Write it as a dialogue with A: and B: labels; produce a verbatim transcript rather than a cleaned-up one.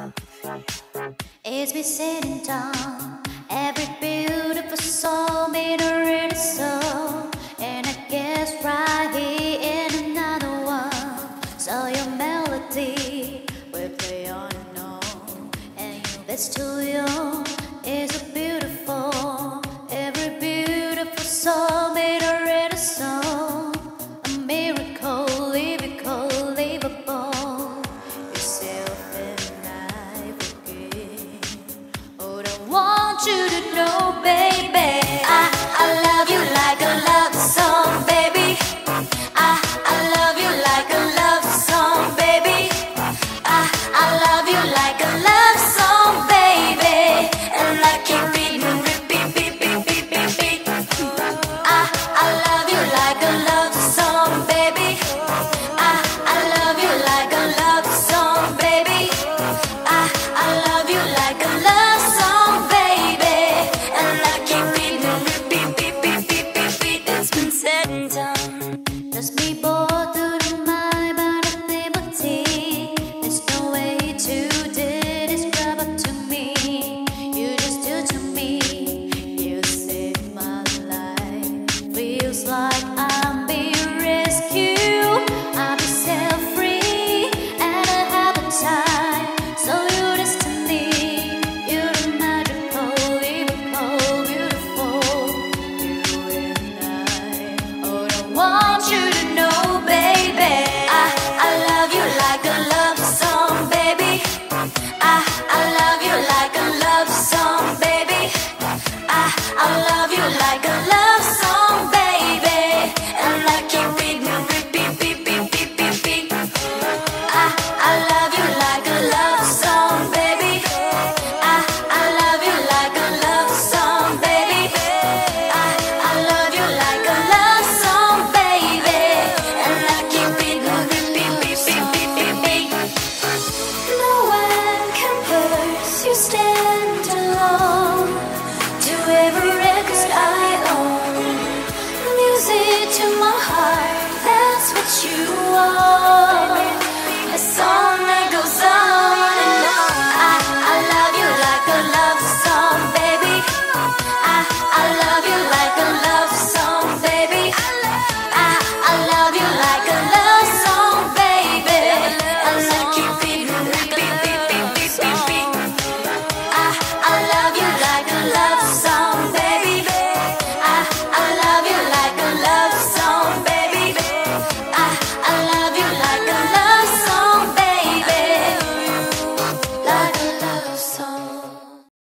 A: It's been sitting down. Every beautiful soul made a real soul. And I guess right here in another one. So your melody will play on and on. And your best to you is a beautiful. Every beautiful soul made a real soul. A miracle, lyrical, livable. Yourself and I forget. Oh, I want you to know, baby, I, I love you like a love song, baby. I, I love you like a love song, baby. I, I love you like a